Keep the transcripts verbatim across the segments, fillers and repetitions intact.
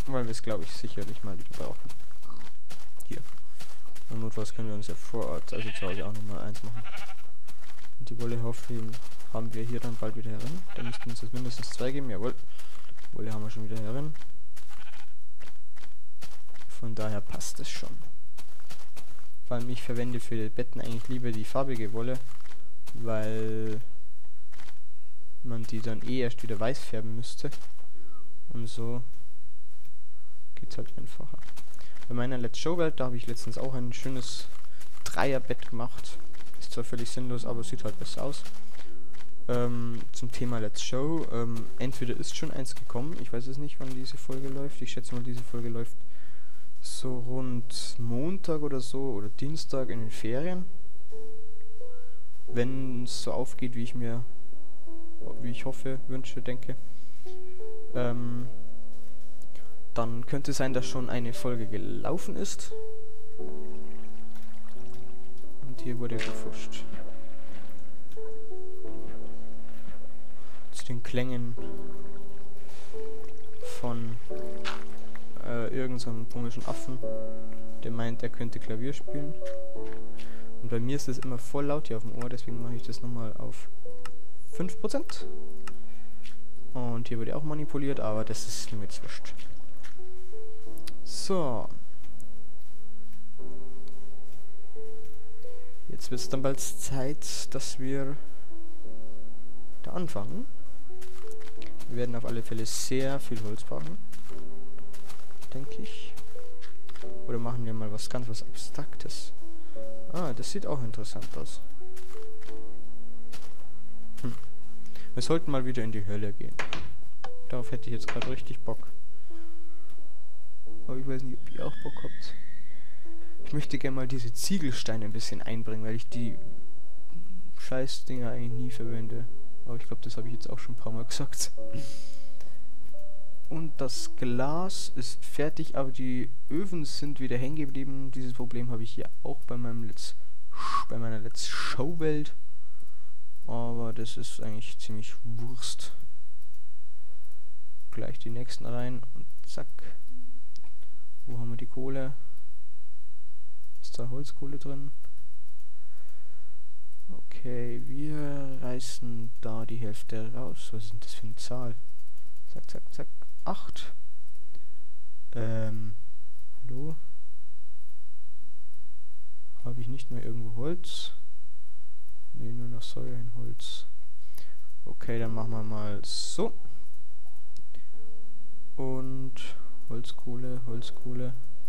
Weil wir es, glaube ich, sicherlich mal wieder brauchen. Hier. Und notfalls können wir uns ja vor Ort, also zu Hause, auch nochmal eins machen. Und die Wolle hoffen haben wir hier dann bald wieder herin. Da müssten uns das mindestens zwei geben, jawohl. Wolle haben wir schon wieder herin. Von daher passt es schon. Vor allem ich verwende für die Betten eigentlich lieber die farbige Wolle, weil man die dann eh erst wieder weiß färben müsste. Und so geht's halt einfacher. Bei meiner Let's Show Welt, da habe ich letztens auch ein schönes Dreierbett gemacht. Ist zwar völlig sinnlos, aber sieht halt besser aus. Ähm, zum Thema Let's Show. Ähm, entweder ist schon eins gekommen, ich weiß es nicht, wann diese Folge läuft. Ich schätze mal, diese Folge läuft so rund Montag oder so oder Dienstag in den Ferien. Wenn es so aufgeht, wie ich mir, wie ich hoffe, wünsche, denke. Ähm, dann könnte es sein, dass schon eine Folge gelaufen ist. Und hier wurde gefuscht. Zu den Klängen von äh, irgendeinem komischen Affen, der meint, er könnte Klavier spielen. Und bei mir ist das immer voll laut hier auf dem Ohr, deswegen mache ich das nochmal auf fünf Prozent. Und hier wurde auch manipuliert, aber das ist mir jetzt wurscht. So. Jetzt wird es dann bald Zeit, dass wir da anfangen. Wir werden auf alle Fälle sehr viel Holz brauchen, denke ich. Oder machen wir mal was ganz was Abstraktes. Ah, das sieht auch interessant aus. Hm. Wir sollten mal wieder in die Hölle gehen. Darauf hätte ich jetzt gerade richtig Bock. Aber ich weiß nicht, ob ihr auch Bock habt. Ich möchte gerne mal diese Ziegelsteine ein bisschen einbringen, weil ich die Scheißdinger eigentlich nie verwende. Aber ich glaube, das habe ich jetzt auch schon ein paar Mal gesagt. Und das Glas ist fertig, aber die Öfen sind wieder hängen geblieben. Dieses Problem habe ich hier auch bei meinem Let's bei meiner Let's Show Welt. Aber das ist eigentlich ziemlich Wurst. Gleich die nächsten rein und zack. Wo haben wir die Kohle? Ist da Holzkohle drin? Okay, wir reißen da die Hälfte raus. Was ist denn das für eine Zahl? Zack, zack, zack. acht. Ähm, hallo? Habe ich nicht mehr irgendwo Holz? Ne, nur noch Säulenholz. Okay, dann machen wir mal so. Und Holzkohle, Holzkohle.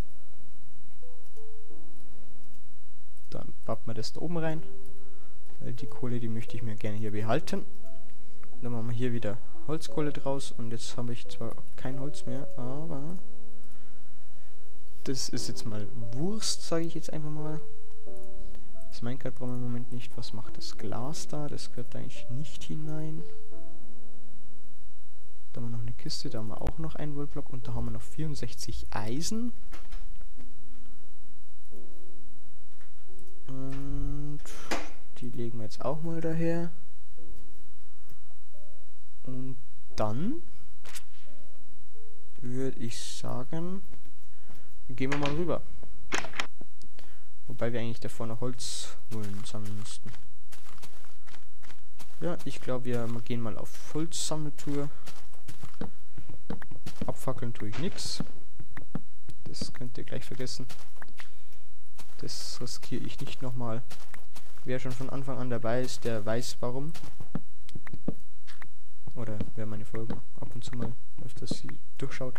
Dann pappen wir das da oben rein. Weil die Kohle, die möchte ich mir gerne hier behalten. Dann machen wir hier wieder Holzkohle draus. Und jetzt habe ich zwar kein Holz mehr, aber das ist jetzt mal Wurst, sage ich jetzt einfach mal. Das Minecraft brauchen wir im Moment nicht. Was macht das Glas da? Das gehört da eigentlich nicht hinein. Da haben wir noch eine Kiste, da haben wir auch noch einen Wollblock und da haben wir noch vierundsechzig Eisen. Und die legen wir jetzt auch mal daher. Und dann würde ich sagen, gehen wir mal rüber. Wobei wir eigentlich davor noch Holz holen sammeln müssten. Ja, ich glaube, wir gehen mal auf Holzsammeltour. Abfackeln tue ich nichts. Das könnt ihr gleich vergessen. Das riskiere ich nicht nochmal. Wer schon von Anfang an dabei ist, der weiß warum. Oder wer meine Folgen ab und zu mal öfters sie durchschaut.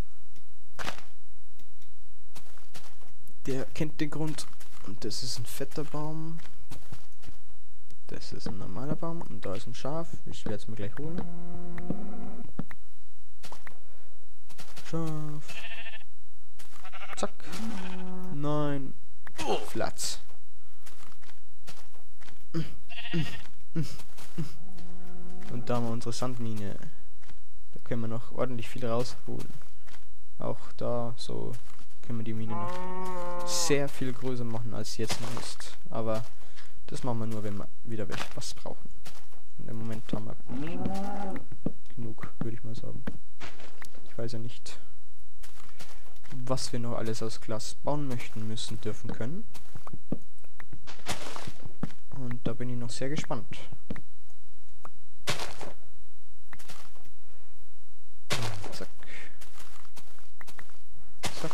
Der kennt den Grund. Und das ist ein fetter Baum. Das ist ein normaler Baum. Und da ist ein Schaf. Ich werde es mir gleich holen. Schaf. Zack. Nein. Flatz. Und da haben wir unsere Sandmine. Da können wir noch ordentlich viel rausholen. Auch da so können wir die Mine noch sehr viel größer machen, als sie jetzt noch ist. Aber das machen wir nur, wenn wir wieder was brauchen. Und im Moment haben wir genug, würde ich mal sagen. Ich weiß ja nicht, was wir noch alles aus Glas bauen möchten, müssen, dürfen, können. Und da bin ich noch sehr gespannt. Zack. Zack.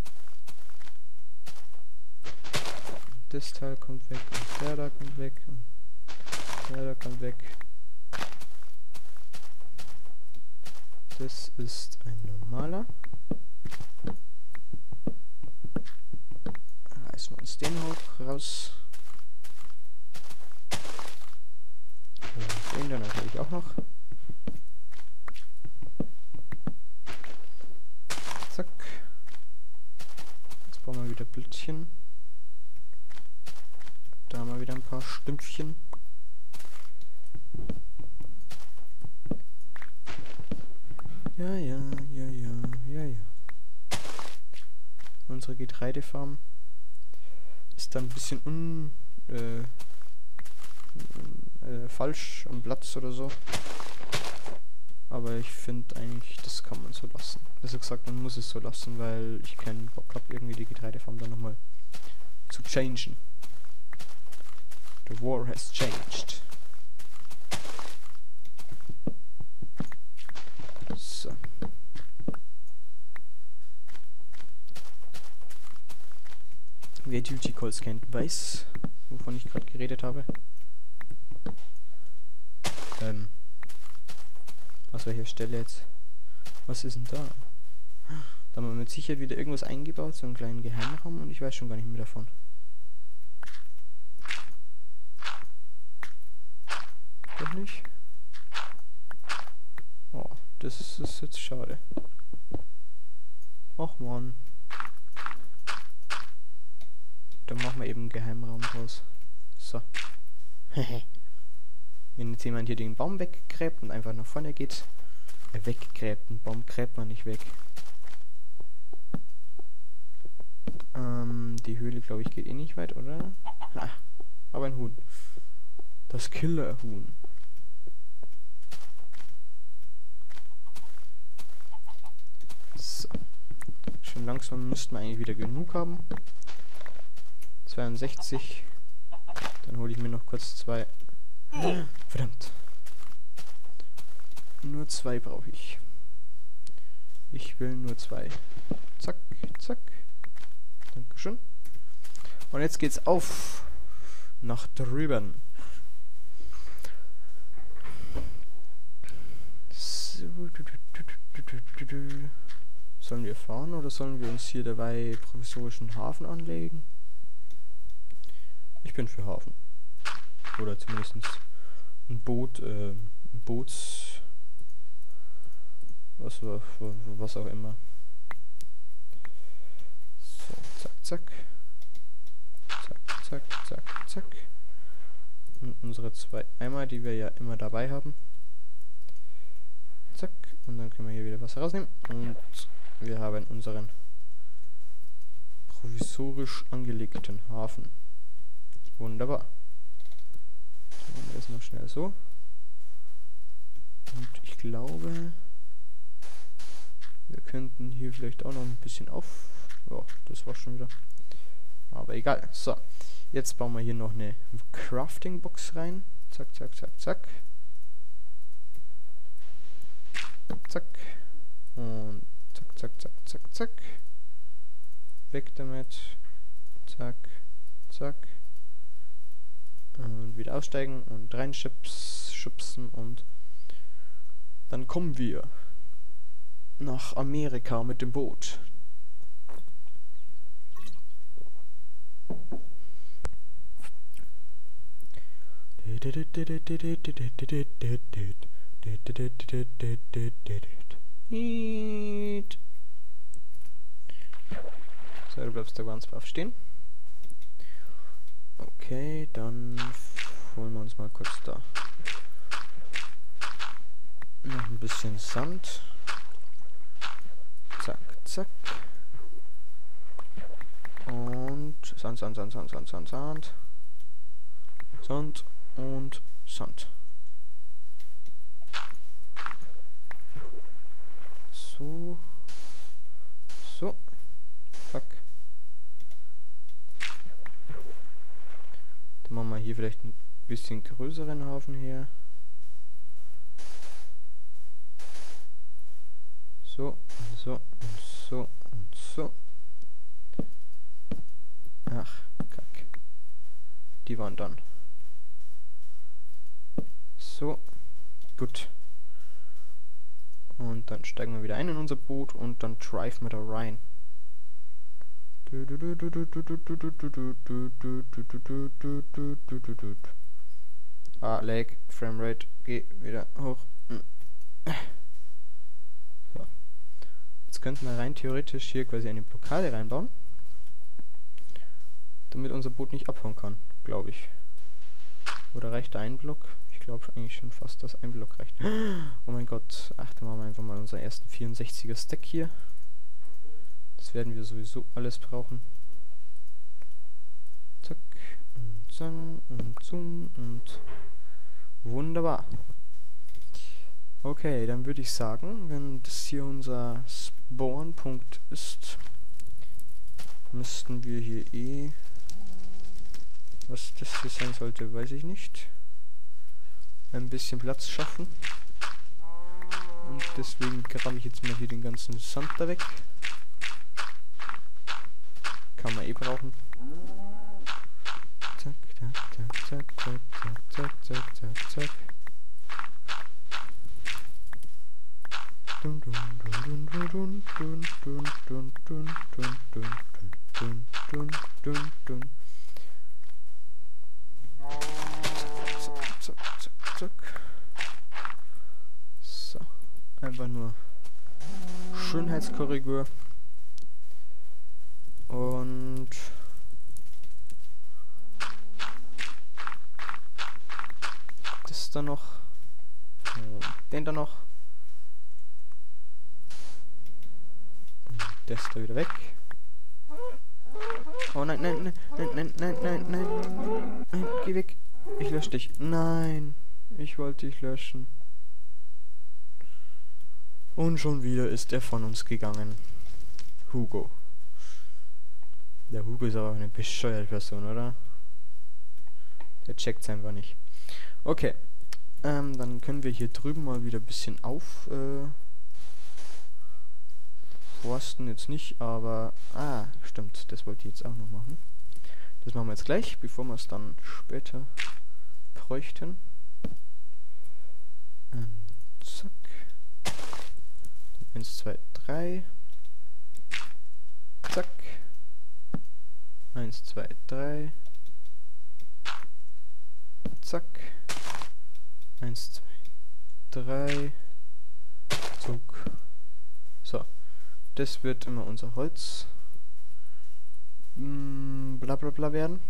Das Teil kommt weg und der da kommt weg und der da kommt weg. Das ist ein normaler. Reißen wir uns den hoch raus. Und den dann natürlich auch noch. Zack. Jetzt brauchen wir wieder Blättchen. Da haben wir wieder ein paar Stümpfchen. Ja, ja, ja, ja, ja, ja. Unsere Getreidefarm ist dann ein bisschen un... Äh, äh, falsch am Platz oder so. Aber ich finde eigentlich, das kann man so lassen. Besser gesagt, man muss es so lassen, weil ich keinen Bock habe, irgendwie die Getreidefarm dann nochmal zu changen. The war has changed. So. Wer Duty Calls kennt, weiß, wovon ich gerade geredet habe. Ähm. Aus welcher Stelle jetzt? Was ist denn da? Da haben wir mit Sicherheit wieder irgendwas eingebaut, so einen kleinen Geheimraum, und ich weiß schon gar nicht mehr davon. Doch nicht? Oh, das ist, ist jetzt schade. Och man. Dann machen wir eben einen Geheimraum draus. So. Wenn jetzt jemand hier den Baum weggräbt und einfach nach vorne geht, er weggräbt, einen Baum gräbt man nicht weg. Ähm, die Höhle, glaube ich, geht eh nicht weit, oder? Ha, aber ein Huhn. Das Killerhuhn. So. Schon langsam müssten wir eigentlich wieder genug haben. zweiundsechzig. Dann hole ich mir noch kurz zwei. Verdammt. Nur zwei brauche ich. Ich will nur zwei. Zack, zack. Dankeschön. Und jetzt geht's auf nach drüben. So. Sollen wir fahren oder sollen wir uns hier dabei provisorischen Hafen anlegen? Ich bin für Hafen. Oder zumindest ein Boot, äh, ein Boots... Was, was auch immer. So, zack, zack. Zack, zack, zack, zack. Und unsere zwei Eimer, die wir ja immer dabei haben. Zack. Und dann können wir hier wieder Wasser rausnehmen. Und wir haben unseren provisorisch angelegten Hafen. Wunderbar. Dann machen wir das noch schnell so. Und ich glaube, wir könnten hier vielleicht auch noch ein bisschen auf... Ja, das war schon wieder. Aber egal. So, jetzt bauen wir hier noch eine Crafting-Box rein. Zack, zack, zack, zack. Zack. Und zack, zack, zack, zack, zack. Weg damit. Zack, zack. Und wieder aussteigen und reinschubsen und dann kommen wir nach Amerika mit dem Boot. So, du bleibst da ganz brav stehen. Okay, dann holen wir uns mal kurz da noch ein bisschen Sand. Zack, zack. Und Sand, Sand, Sand, Sand, Sand, Sand, Sand. Sand und Sand. So. So. bisschen größeren Hafen her. So, so, und so, und so. Ach, kack. Die waren dann. So, gut. Und dann steigen wir wieder ein in unser Boot und dann driven wir da rein. Ah, Lag, Framerate, geh wieder hoch. So. Jetzt könnten wir rein theoretisch hier quasi eine Blockade reinbauen, damit unser Boot nicht abhauen kann, glaube ich. Oder reicht ein Block? Ich glaube eigentlich schon fast, dass ein Block reicht. Oh mein Gott, ach, dann machen wir einfach mal unseren ersten vierundsechziger Stack hier. Das werden wir sowieso alles brauchen. Zack, und zang, und zoom, und wunderbar. Okay, dann würde ich sagen, wenn das hier unser Spawn-Punkt ist, müssten wir hier eh... Was das hier sein sollte, weiß ich nicht. Ein bisschen Platz schaffen. Und deswegen grabe ich jetzt mal hier den ganzen Sand da weg. Kann man eh brauchen. Zack, zack, zack, zack, zack, zack, zack, zack, zack. Dun dun dun dun dun dun dun dun dun dun dun dun dun dun dun. Zack, zack, zack, zack. So, einfach nur Schönheitskorrektur. Und das da noch. Und den da noch. Und das da wieder weg. Oh nein, nein, nein, nein, nein, nein, nein, nein. Nein, geh weg. Ich lösche dich. Nein, ich wollte dich löschen. Und schon wieder ist er von uns gegangen. Hugo. Der Hugo ist aber eine bescheuerte Person, oder? Der checkt's einfach nicht. Okay. Ähm, dann können wir hier drüben mal wieder ein bisschen auf... Äh, forsten jetzt nicht, aber... Ah, stimmt. Das wollte ich jetzt auch noch machen. Das machen wir jetzt gleich, bevor wir es dann später bräuchten. Ähm, zack. eins, zwei, drei. Zack. eins, zwei, drei. Zack. eins, zwei, drei. Zug. So. Das wird immer unser Holz. Mm, bla bla bla werden.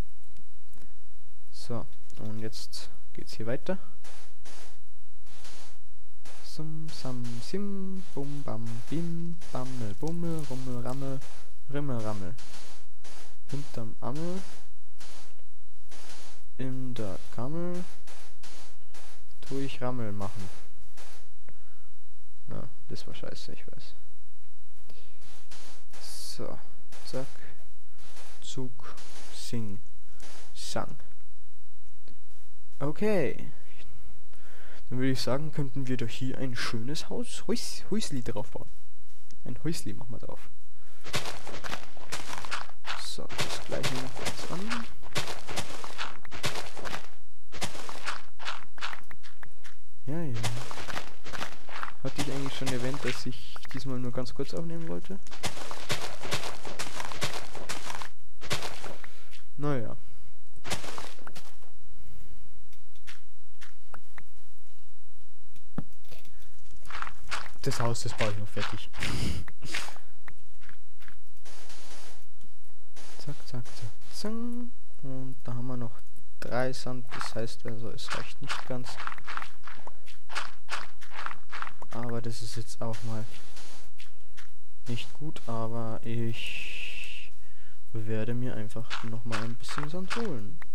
So. Und jetzt geht's hier weiter. Sum, sam, sim, bum, bam, bim, bammel, bummel, rummel, rammel, rimmel, rammel. Hinterm Ammel. In der Kammel. Tue ich Rammel machen. Ja, das war scheiße, ich weiß. So. Zack. Zug. Sing. Sang. Okay. Dann würde ich sagen, könnten wir doch hier ein schönes Haus, Häus, Häusli drauf bauen. Ein Häusli machen wir drauf. So, das gleiche noch kurz an. Ja, ja. Hatte ich eigentlich schon erwähnt, dass ich diesmal nur ganz kurz aufnehmen wollte? Naja. Das Haus, das baue ich noch fertig. Zack, zack, zack, zack. Und da haben wir noch drei Sand, das heißt also, es reicht nicht ganz. Aber das ist jetzt auch mal nicht gut, aber ich werde mir einfach noch mal ein bisschen Sand holen.